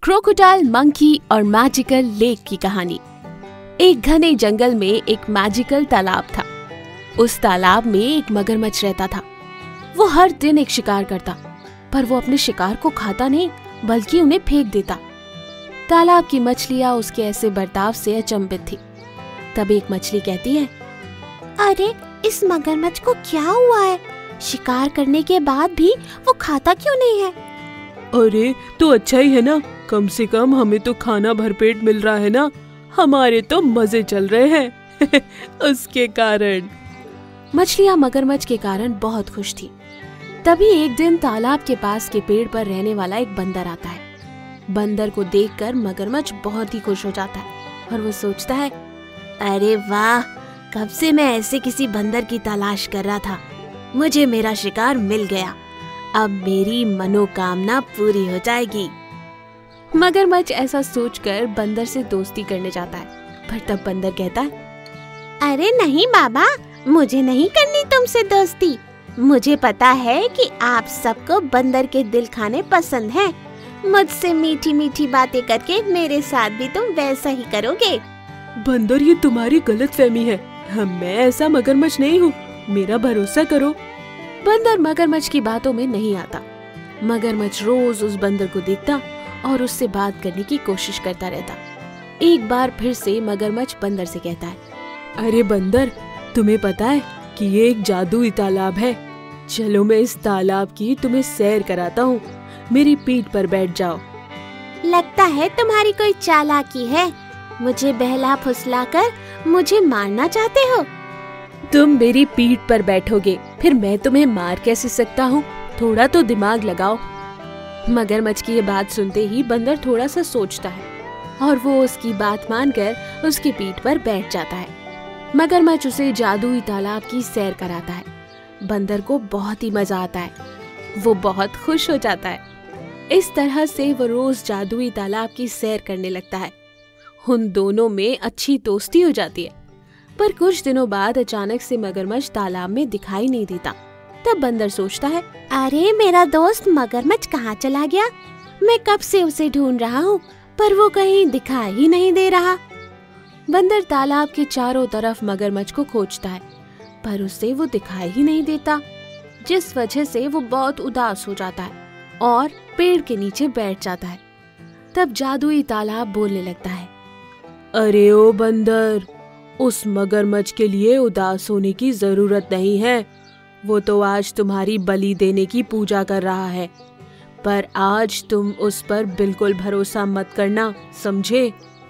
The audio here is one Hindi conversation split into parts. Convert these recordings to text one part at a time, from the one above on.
क्रोकोडाइल, मंकी और मैजिकल लेक की कहानी। एक घने जंगल में एक मैजिकल तालाब था। उस तालाब में एक मगरमच्छ रहता था। वो हर दिन एक शिकार करता, पर वो अपने शिकार को खाता नहीं बल्कि उन्हें फेंक देता। तालाब की मछलियां उसके ऐसे बर्ताव से अचंभित थी। तब एक मछली कहती है, अरे इस मगरमच्छ को क्या हुआ है? शिकार करने के बाद भी वो खाता क्यों नहीं है? अरे तो अच्छा ही है ना, कम से कम हमें तो खाना भरपेट मिल रहा है ना। हमारे तो मजे चल रहे हैं उसके कारण। मछलियां मगरमच्छ के कारण बहुत खुश थी। तभी एक दिन तालाब के पास के पेड़ पर रहने वाला एक बंदर आता है। बंदर को देखकर मगरमच्छ बहुत ही खुश हो जाता है और वो सोचता है, अरे वाह, कब से मैं ऐसे किसी बंदर की तलाश कर रहा था। मुझे मेरा शिकार मिल गया। अब मेरी मनोकामना पूरी हो जाएगी। मगरमच्छ ऐसा सोचकर बंदर से दोस्ती करने जाता है, पर तब बंदर कहता है, अरे नहीं बाबा, मुझे नहीं करनी तुमसे दोस्ती। मुझे पता है कि आप सबको बंदर के दिल खाने पसंद हैं। मुझसे मीठी मीठी बातें करके मेरे साथ भी तुम वैसा ही करोगे। बंदर, ये तुम्हारी गलतफहमी है। मैं ऐसा मगरमच्छ नहीं हूँ, मेरा भरोसा करो। बंदर मगरमच्छ की बातों में नहीं आता। मगरमच्छ रोज उस बंदर को देखता और उससे बात करने की कोशिश करता रहता। एक बार फिर से मगरमच्छ बंदर से कहता है, अरे बंदर, तुम्हें पता है कि ये एक जादुई तालाब है। चलो मैं इस तालाब की तुम्हें सैर कराता हूँ। मेरी पीठ पर बैठ जाओ। लगता है तुम्हारी कोई चालाकी है। मुझे बहला फुसला कर मुझे मारना चाहते हो। तुम मेरी पीठ पर बैठोगे, फिर मैं तुम्हें मार कैसे सकता हूँ? थोड़ा तो दिमाग लगाओ। मगरमच्छ की ये बात सुनते ही बंदर थोड़ा सा सोचता है और वो उसकी बात मानकर उसकी पीठ पर बैठ जाता है। मगरमच्छ उसे जादुई तालाब की सैर कराता है। बंदर को बहुत ही मजा आता है। वो बहुत खुश हो जाता है। इस तरह से वो रोज जादुई तालाब की सैर करने लगता है। उन दोनों में अच्छी दोस्ती हो जाती है। पर कुछ दिनों बाद अचानक से मगरमच्छ तालाब में दिखाई नहीं देता। तब बंदर सोचता है, अरे मेरा दोस्त मगरमच्छ कहाँ चला गया? मैं कब से उसे ढूंढ रहा हूँ, पर वो कहीं दिखाई ही नहीं दे रहा। बंदर तालाब के चारों तरफ मगरमच्छ को खोजता है, पर उसे वो दिखाई ही नहीं देता, जिस वजह से वो बहुत उदास हो जाता है और पेड़ के नीचे बैठ जाता है। तब जादुई तालाब बोलने लगता है, अरे ओ बंदर, उस मगरमच्छ के लिए उदास होने की जरूरत नहीं है। वो तो आज तुम्हारी बलि देने की पूजा कर रहा है, पर आज तुम उस पर बिल्कुल भरोसा मत करना, समझे?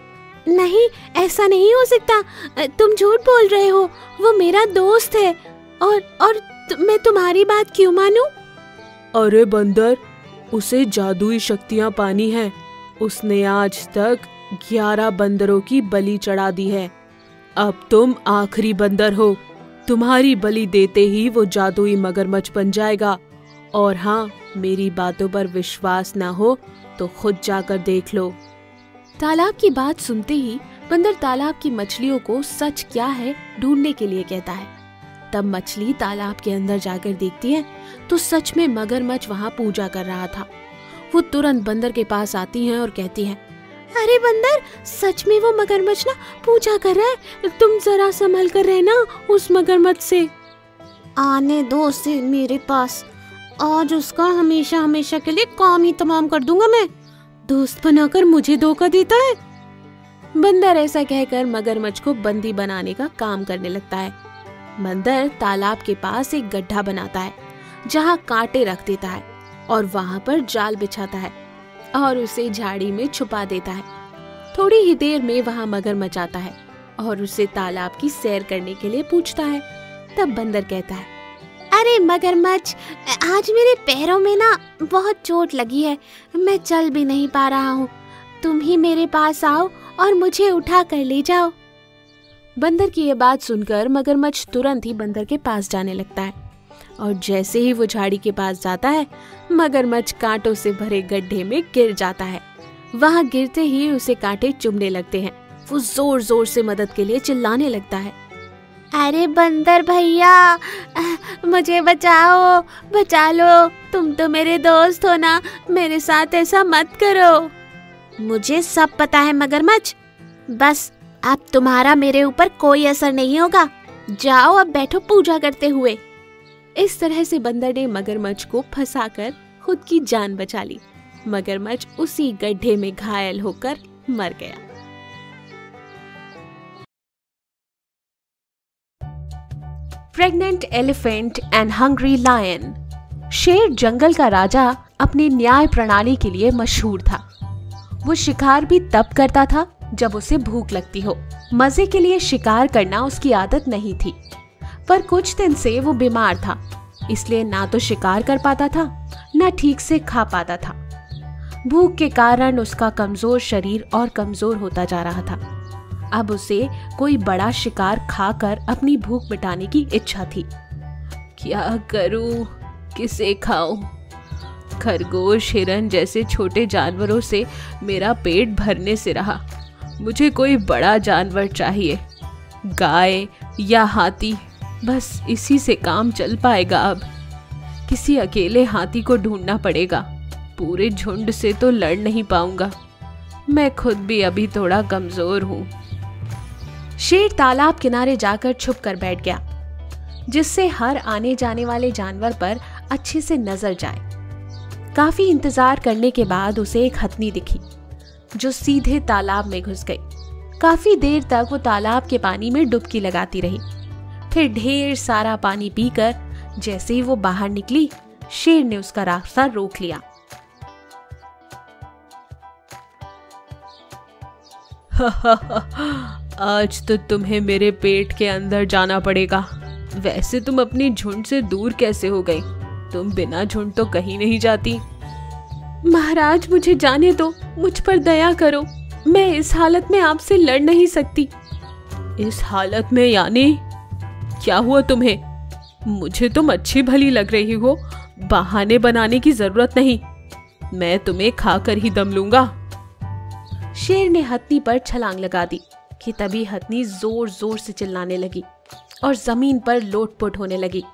नहीं, ऐसा नहीं हो सकता। तुम झूठ बोल रहे हो। वो मेरा दोस्त है और मैं तुम्हारी बात क्यों मानूं? अरे बंदर, उसे जादुई शक्तियाँ पानी है। उसने आज तक 11 बंदरों की बलि चढ़ा दी है। अब तुम आखिरी बंदर हो। तुम्हारी बलि देते ही वो जादुई मगरमच्छ बन जाएगा। और हाँ, मेरी बातों पर विश्वास ना हो तो खुद जाकर देख लो। तालाब की बात सुनते ही बंदर तालाब की मछलियों को सच क्या है ढूंढने के लिए कहता है। तब मछली तालाब के अंदर जाकर देखती है तो सच में मगरमच्छ वहाँ पूजा कर रहा था। वो तुरंत बंदर के पास आती है और कहती है, अरे बंदर, सच में वो मगरमच्छ ना पूजा कर रहा है। तुम जरा संभल कर रहना उस मगरमच्छ से। आने दो उसे मेरे पास। आज उसका हमेशा हमेशा के लिए काम ही तमाम कर दूंगा मैं। दोस्त बनाकर मुझे धोखा देता है। बंदर ऐसा कहकर मगरमच्छ को बंदी बनाने का काम करने लगता है। बंदर तालाब के पास एक गड्ढा बनाता है जहाँ कांटे रख देता है और वहाँ पर जाल बिछाता है और उसे झाड़ी में छुपा देता है। थोड़ी ही देर में वहाँ मगरमच्छ आता है और उसे तालाब की सैर करने के लिए पूछता है। तब बंदर कहता है, अरे मगरमच्छ, आज मेरे पैरों में ना बहुत चोट लगी है। मैं चल भी नहीं पा रहा हूँ। तुम ही मेरे पास आओ और मुझे उठा कर ले जाओ। बंदर की ये बात सुनकर मगरमच्छ तुरंत ही बंदर के पास जाने लगता है और जैसे ही वो झाड़ी के पास जाता है, मगरमच्छ कांटों से भरे गड्ढे में गिर जाता है। वहाँ गिरते ही उसे कांटे चुभने लगते हैं। वो जोर जोर से मदद के लिए चिल्लाने लगता है, अरे बंदर भैया, मुझे बचाओ, बचा लो। तुम तो मेरे दोस्त हो ना, मेरे साथ ऐसा मत करो। मुझे सब पता है मगरमच्छ, बस अब तुम्हारा मेरे ऊपर कोई असर नहीं होगा। जाओ अब बैठो पूजा करते हुए। इस तरह से बंदर ने मगरमच्छ को फंसाकर खुद की जान बचा ली। मगरमच्छ उसी गड्ढे में घायल होकर मर गया। Pregnant elephant and hungry lion. शेर जंगल का राजा अपनी न्याय प्रणाली के लिए मशहूर था। वो शिकार भी तब करता था जब उसे भूख लगती हो। मजे के लिए शिकार करना उसकी आदत नहीं थी, पर कुछ दिन से वो बीमार था, इसलिए ना तो शिकार कर पाता था, ना ठीक से खा पाता था। भूख के कारण उसका कमजोर शरीर और कमजोर होता जा रहा था। अब उसे कोई बड़ा शिकार खाकर अपनी भूख मिटाने की इच्छा थी। क्या करूं, किसे खाऊं? खरगोश, हिरन जैसे छोटे जानवरों से मेरा पेट भरने से रहा। मुझे कोई बड़ा जानवर चाहिए, गाय या हाथी, बस इसी से काम चल पाएगा। अब किसी अकेले हाथी को ढूंढना पड़ेगा, पूरे झुंड से तो लड़ नहीं पाऊंगा। मैं खुद भी अभी थोड़ा कमजोर हूँ। शेर तालाब किनारे जाकर छुप कर बैठ गया, जिससे हर आने जाने वाले जानवर पर अच्छे से नजर जाए। काफी इंतजार करने के बाद उसे एक हथनी दिखी, जो सीधे तालाब में घुस गई। काफी देर तक वो तालाब के पानी में डुबकी लगाती रही। फिर ढेर सारा पानी पीकर जैसे ही वो बाहर निकली, शेर ने उसका रास्ता रोक लिया। आज तो तुम्हें मेरे पेट के अंदर जाना पड़ेगा। वैसे तुम अपनी झुंड से दूर कैसे हो गई? तुम बिना झुंड तो कहीं नहीं जाती। महाराज, मुझे जाने दो, मुझ पर दया करो। मैं इस हालत में आपसे लड़ नहीं सकती। इस हालत में यानी? क्या हुआ तुम्हें? मुझे तुम अच्छी भली लग रही हो, बहाने बनाने की जरूरत नहीं। मैं तुम्हें खाकर ही दम लूंगा। शेर ने हथनी पर छलांग लगा दी कि तभी हथनी जोर जोर से चिल्लाने लगी और जमीन पर लोटपोट होने लगी।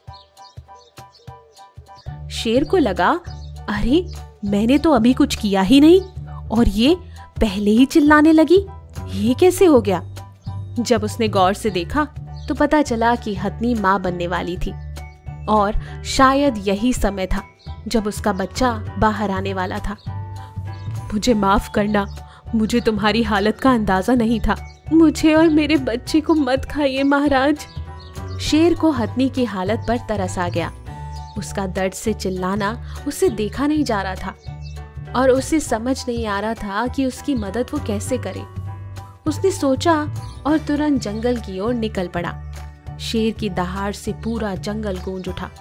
शेर को लगा, अरे मैंने तो अभी कुछ किया ही नहीं और ये पहले ही चिल्लाने लगी, ये कैसे हो गया? जब उसने गौर से देखा तो पता चला कि हथनी मां बनने वाली थी और शायद यही समय था जब उसका बच्चा बाहर आने वाला था। मुझे माफ करना, मुझे तुम्हारी हालत का अंदाजा नहीं था। मुझे और मेरे बच्चे को मत खाइए महाराज। शेर को हथनी की हालत पर तरस आ गया। उसका दर्द से चिल्लाना उसे देखा नहीं जा रहा था और उसे समझ नहीं आ रहा था कि उसकी मदद वो कैसे करे। उसने सोचा और तुरंत जंगल की ओर निकल पड़ा। शेर की दहाड़ से पूरा जंगल गूंज उठा।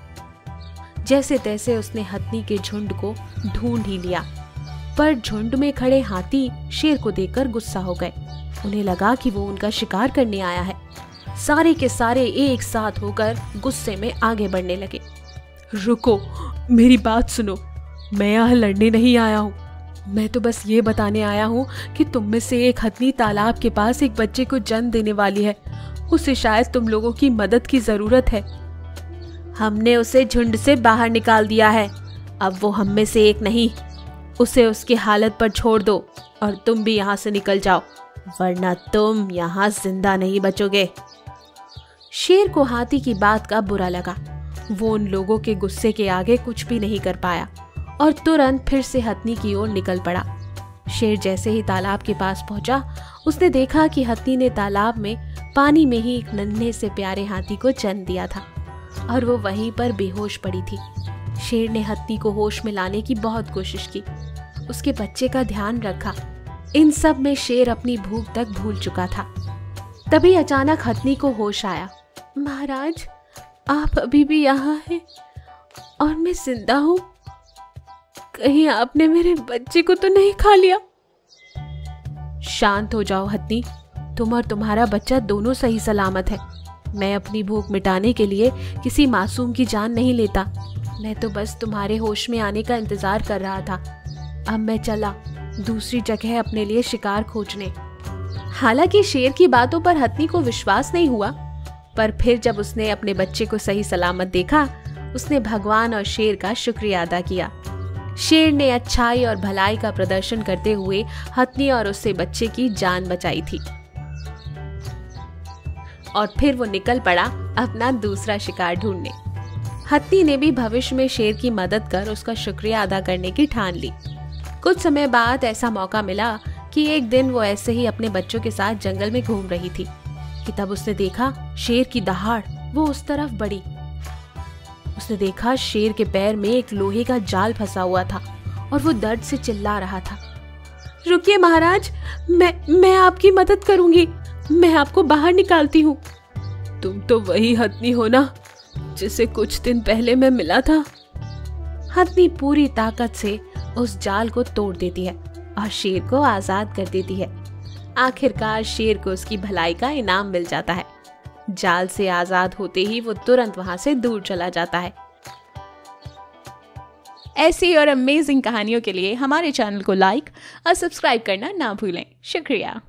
जैसे तैसे उसने हथनी के झुंड को ढूंढ ही लिया, पर झुंड में खड़े हाथी शेर को देखकर गुस्सा हो गए। उन्हें लगा कि वो उनका शिकार करने आया है। सारे के सारे एक साथ होकर गुस्से में आगे बढ़ने लगे। रुको, मेरी बात सुनो। मैं यहाँ लड़ने नहीं आया हूँ। मैं तो बस ये बताने आया हूँ कि तुम में से एक हथनी तालाब के पास एक बच्चे को जन्म देने वाली है। उसे शायद तुम लोगों की मदद की जरूरत है। हमने उसे झुंड से बाहर निकाल दिया है, अब वो हम में से एक नहीं। उसे उसकी हालत पर छोड़ दो और तुम भी यहाँ से निकल जाओ, वरना तुम यहाँ जिंदा नहीं बचोगे। शेर को हाथी की बात का बुरा लगा। वो उन लोगों के गुस्से के आगे कुछ भी नहीं कर पाया और तुरंत फिर से हथनी की ओर निकल पड़ा। शेर जैसे ही तालाब के पास पहुंचा, उसने देखा कि हथनी ने तालाब में पानी में ही एक नन्हे से प्यारे हाथी को जन्म दिया था और वो वहीं पर बेहोश पड़ी थी। शेर ने हथनी को होश में लाने की बहुत कोशिश की, उसके बच्चे का ध्यान रखा। इन सब में शेर अपनी भूख तक भूल चुका था। तभी अचानक हथनी को होश आया। महाराज, आप अभी भी यहाँ हैं और मैं जिंदा हूँ। कहीं आपने मेरे बच्चे को तो नहीं खा लिया? शांत हो जाओ हथनी, तुम और तुम्हारा बच्चा दोनों सही सलामत है। मैं अपनी भूख मिटाने के लिए किसी मासूम की जान नहीं लेता। मैं तो बस तुम्हारे होश में आने का इंतजार कर रहा था। अब मैं चला दूसरी जगह अपने लिए शिकार खोजने। हालांकि शेर की बातों पर हथनी को विश्वास नहीं हुआ, पर फिर जब उसने अपने बच्चे को सही सलामत देखा, उसने भगवान और शेर का शुक्रिया अदा किया। शेर ने अच्छाई और भलाई का प्रदर्शन करते हुए हथनी और उससे बच्चे की जान बचाई थी और फिर वो निकल पड़ा अपना दूसरा शिकार ढूंढने। हथनी ने भी भविष्य में शेर की मदद कर उसका शुक्रिया अदा करने की ठान ली। कुछ समय बाद ऐसा मौका मिला कि एक दिन वो ऐसे ही अपने बच्चों के साथ जंगल में घूम रही थी कि तब उसने देखा शेर की दहाड़ वो उस तरफ बढ़ी। उसने देखा शेर के पैर में एक लोहे का जाल फंसा हुआ था और वो दर्द से चिल्ला रहा था। रुकिए महाराज, मैं आपकी मदद करूंगी, मैं आपको बाहर निकालती हूँ। तुम तो वही हथनी हो ना जिसे कुछ दिन पहले मैं मिला था। हथनी पूरी ताकत से उस जाल को तोड़ देती है और शेर को आजाद कर देती है। आखिरकार शेर को उसकी भलाई का इनाम मिल जाता है। जाल से आजाद होते ही वो तुरंत वहां से दूर चला जाता है। ऐसी और अमेजिंग कहानियों के लिए हमारे चैनल को लाइक और सब्सक्राइब करना ना भूलें। शुक्रिया।